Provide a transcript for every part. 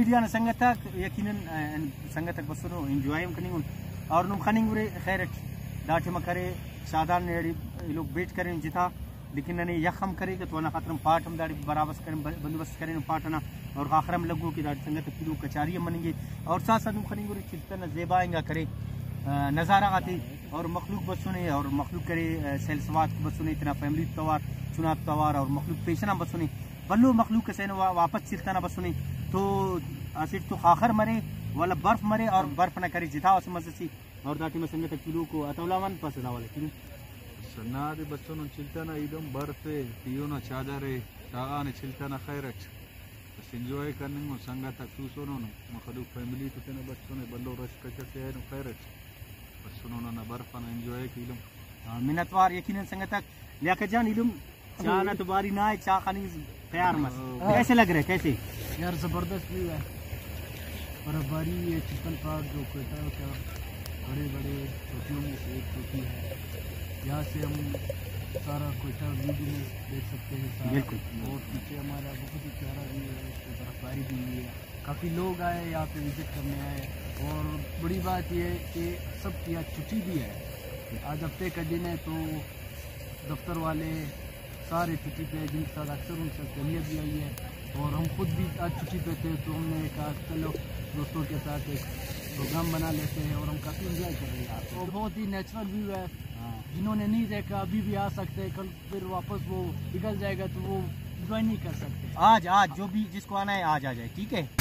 Video संगत यकीनन संगत बसनो एंजॉय करेंगे और नुम खनिंग खैर दाटे मकरे साधारण लोग वेट करें जिता लेकिन नने यखम करे तो वना खतरम पाठ हम दाड़ी बराबर करें बंदोबस्त करें पाठना और आखरम लगो की दाड़ी संगत किलो कचारी मनेंगे और साथ साथ खनिंग चिंतन जेबाएंगा करे नज़ारा आती और मखलूक बसुने और मखलूक करे सेल्सवात बसुने इतना फैमिली तवार चुनाव तवार और मखलूक पेशना बसुने बल्लो मखलूक के सेन वापस चिरताना बसुने तो सिर्फ तो आखर मरे वाला बर्फ मरे और बर्फ न करे जिता मसी और दाटी में संगत किलो को अतौलावन पास वाले किलो सन्नादे बच्चों ने चिल्ताना इदम बर्फे पियोना चादरे तागाने चिल्ताना खैरच बस एंजॉय करने में संगत तूसो नो मखलूक फैमिली तो तेने बच्चों ने बल्लो रश कचर से है नो खैरच बस सुनो ना बर्फ ना एंजॉय किलो मिनतवार यकीनन संगत लेकर जान इलम चाना तो बारी ना है चा खानी तैयार मस कैसे लग रहे कैसे यार जबरदस्त व्यू है बर्फबारी ये चिकन पार्क जो कोयटा का बड़े बड़े चोटियों में से एक चोटी है यहाँ से हम सारा कोयटा व्यू भी देख सकते हैं सारा और पीछे हमारा बहुत ही प्यारा व्यू है इसमें बर्फबारी भी हुई है काफ़ी लोग आए यहाँ पे विजिट करने आए और बड़ी बात यह है कि सबकी आज छुट्टी भी है आज हफ्ते का दिन है तो दफ्तर वाले सारे छुट्टी पे जिनके साथ अक्सर उनसे फैमिली भी आई है और हम खुद भी आज छुट्टी पे थे तो हमने कहा चलो दोस्तों के साथ एक प्रोग्राम बना लेते हैं और हम काफ़ी इंजॉय कर रहे हैं तो बहुत ही नेचुरल व्यू है जिन्होंने नहीं देखा अभी भी आ सकते हैं कल फिर वापस वो निकल जाएगा तो वो इंजॉय नहीं कर सकते आज जो भी जिसको आना है आज आ जाए ठीक है।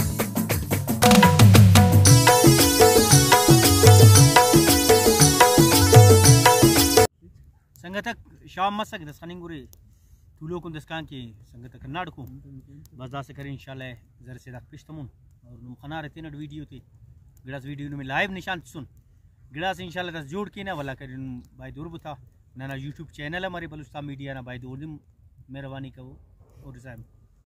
संगतक शाम मसक दस्कानिंगुरे तुलो को दस्कान की संगतक नाडको बस दा से करें इंशाल्लाह जर से दा पिस्तमुन और नुम खना रहते न वीडियो थे गिलास वीडियो में लाइव निशान सुन गिलास इंशाल्लाह दस जोड़ के ना वाला करें भाई दूर बुथा ना यूट्यूब चैनल हमारे बलुस्ता मीडिया ना भाई दूर मेहरबानी का वो और साहब